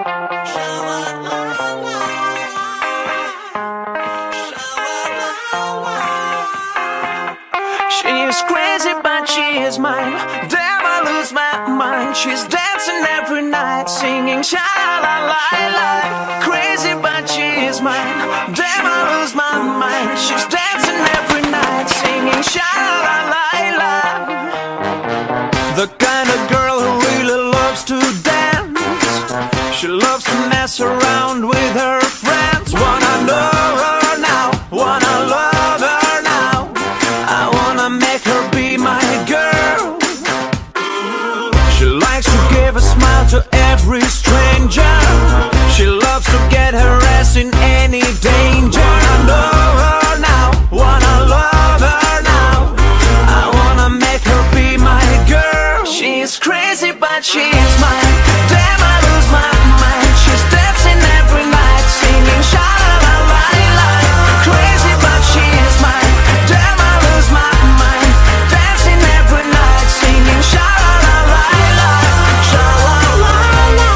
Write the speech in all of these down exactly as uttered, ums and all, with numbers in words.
She's crazy, but she is mine. Damn, I lose my mind. She's dancing every night, singing sha-la-la-la. Crazy, but she is mine. Damn, I lose my mind. She's dancing every night, singing sha-la-la-la. The kind of girl who really loves to dance. She loves to mess around with her friends. Wanna know her now, wanna love her now. I wanna make her be my girl. She likes to give a smile to every stranger. She loves to get her ass in any danger. I know her now, wanna love her now. I wanna make her be my girl. She's crazy, but she's mine. Damn, I lose my mind. She's dancing every night, singing sha-la-la-la-la. Crazy, but she is mine. Damn, I lose my mind. Dancing every night, singing sha-la-la-la-la. Sha-la-la-la.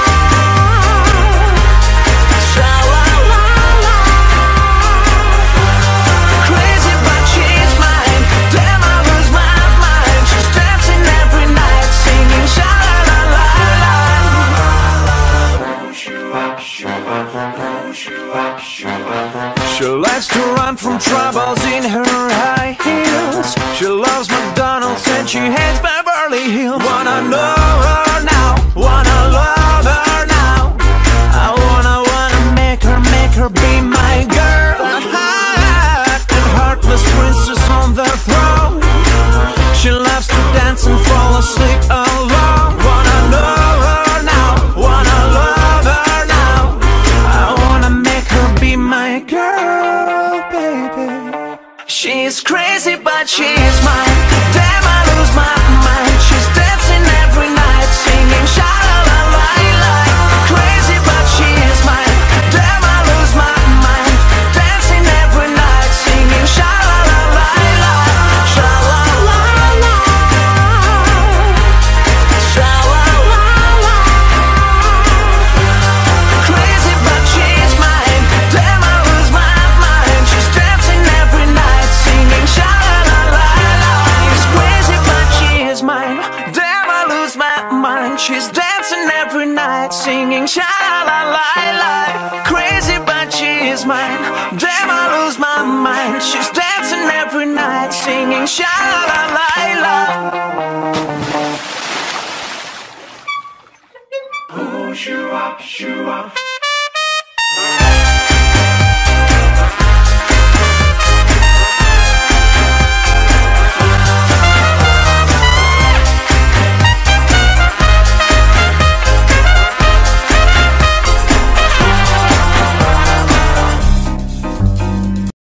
Sha-la-la-la. Crazy, but she's mine. Damn, I lose my mind. She's dancing every night, singing sha-la-la-la-la. She likes to run from troubles in her high heels. She loves McDonald's and she hates Beverly Hills. Wanna know her now, wanna love her now. I wanna, wanna make her, make her be my girl. A hot and heartless princess on the throne. She loves to dance and fall asleep alone. Wanna know her now, wanna love her now. I wanna make her be my girl, baby. She's crazy, but she's mine. Damn, I lose my mind. She's dancing every night, singing sha-la-la-la-la. Crazy, but she is mine. Damn, I lose my mind. Dancing every night, singing sha-la-la-la-la. Sha-la-la-la. Sha-la-la-la. Crazy, but she's mine. Damn, I lose my mind. She's dancing every night, singing sha-la-la-la-la. She's crazy, but she is mine. Damn, I lose my mind. She's dancing every night, singing sha-la-la-la-la. Crazy, but she is mine. Damn, I lose my mind. She's dancing every night, singing sha-la-la-la-la. Shoo-up, shoo-up.